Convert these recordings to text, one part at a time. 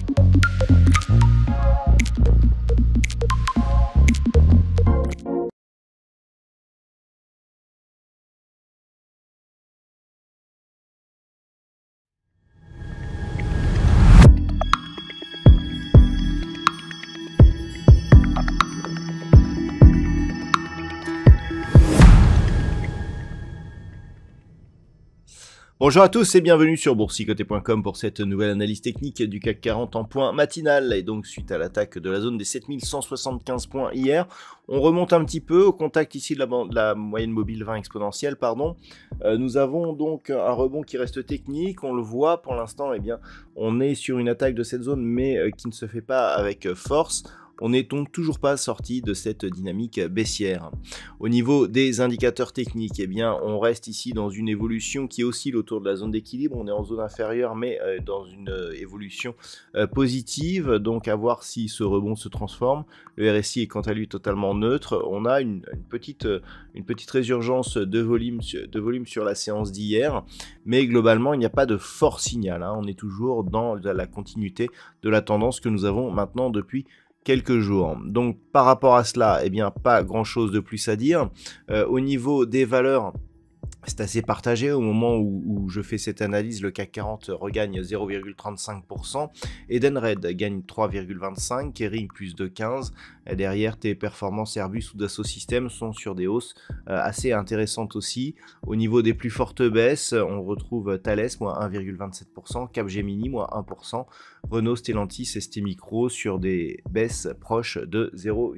Bonjour à tous et bienvenue sur boursicoté.com pour cette nouvelle analyse technique du CAC 40 en point matinal. Et donc suite à l'attaque de la zone des 7175 points hier, on remonte un petit peu au contact ici de la moyenne mobile 20 exponentielle. Nous avons donc un rebond qui reste technique, on le voit pour l'instant, on est sur une attaque de cette zone mais qui ne se fait pas avec force. On n'est donc toujours pas sorti de cette dynamique baissière. Au niveau des indicateurs techniques, on reste ici dans une évolution qui oscille autour de la zone d'équilibre. On est en zone inférieure, mais dans une évolution positive. Donc, à voir si ce rebond se transforme. Le RSI est quant à lui totalement neutre. On a une petite résurgence de volume sur la séance d'hier. Mais globalement, il n'y a pas de fort signal. On est toujours dans la continuité de la tendance que nous avons maintenant depuis quelques jours. Donc par rapport à cela, pas grand chose de plus à dire. Au niveau des valeurs, c'est assez partagé. Au moment où je fais cette analyse, le CAC 40 regagne 0,35%, Edenred gagne 3,25%, Kering plus de 15%, et derrière Téléperformance, Airbus ou Dassault Systèmes sont sur des hausses assez intéressantes aussi. Au niveau des plus fortes baisses, on retrouve Thales, moins 1,27%, Capgemini, moins 1%, Renault, Stellantis et STMicro sur des baisses proches de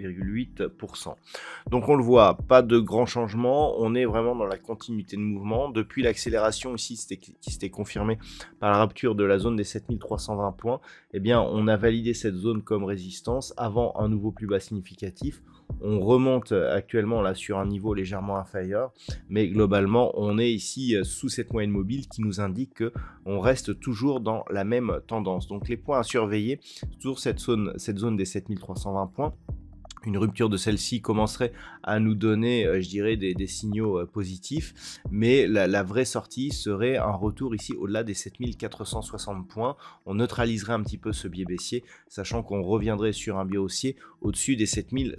0,8%. Donc on le voit, pas de grands changements, on est vraiment dans la continuité de mouvement. Depuis l'accélération ici qui s'était confirmée par la rupture de la zone des 7320 points, on a validé cette zone comme résistance avant un nouveau plus bas significatif. On remonte actuellement là sur un niveau légèrement inférieur, mais globalement on est ici sous cette moyenne mobile qui nous indique que on reste toujours dans la même tendance. Donc les points à surveiller, toujours cette zone des 7320 points. Une rupture de celle-ci commencerait à nous donner, je dirais, des signaux positifs, mais la vraie sortie serait un retour ici au-delà des 7460 points. On neutraliserait un petit peu ce biais baissier, sachant qu'on reviendrait sur un biais haussier au-dessus des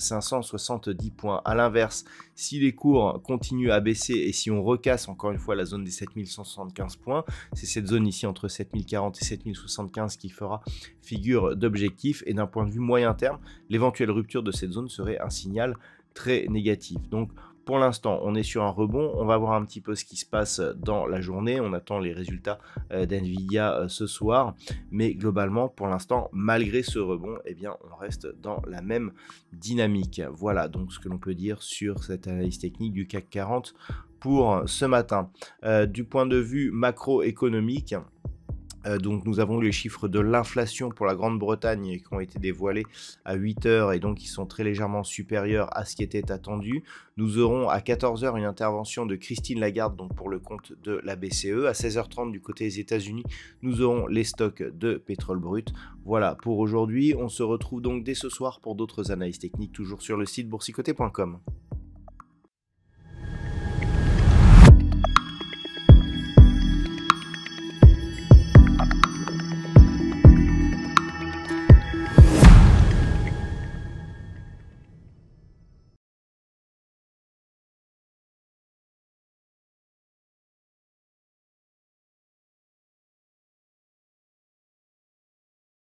7570 points. A l'inverse, si les cours continuent à baisser et si on recasse encore une fois la zone des 7175 points, c'est cette zone ici entre 7040 et 7075 qui fera figure d'objectif, et d'un point de vue moyen terme, l'éventuelle rupture de cette zone serait un signal très négatif. Donc pour l'instant on est sur un rebond, on va voir un petit peu ce qui se passe dans la journée, on attend les résultats d'Nvidia ce soir, mais globalement pour l'instant malgré ce rebond, on reste dans la même dynamique. Voilà donc ce que l'on peut dire sur cette analyse technique du CAC 40 pour ce matin. Du point de vue macroéconomique, donc nous avons les chiffres de l'inflation pour la Grande-Bretagne qui ont été dévoilés à 8 h et donc qui sont très légèrement supérieurs à ce qui était attendu. Nous aurons à 14 h une intervention de Christine Lagarde donc pour le compte de la BCE. À 16h30 du côté des États-Unis, nous aurons les stocks de pétrole brut. Voilà pour aujourd'hui. On se retrouve donc dès ce soir pour d'autres analyses techniques toujours sur le site boursicoté.com.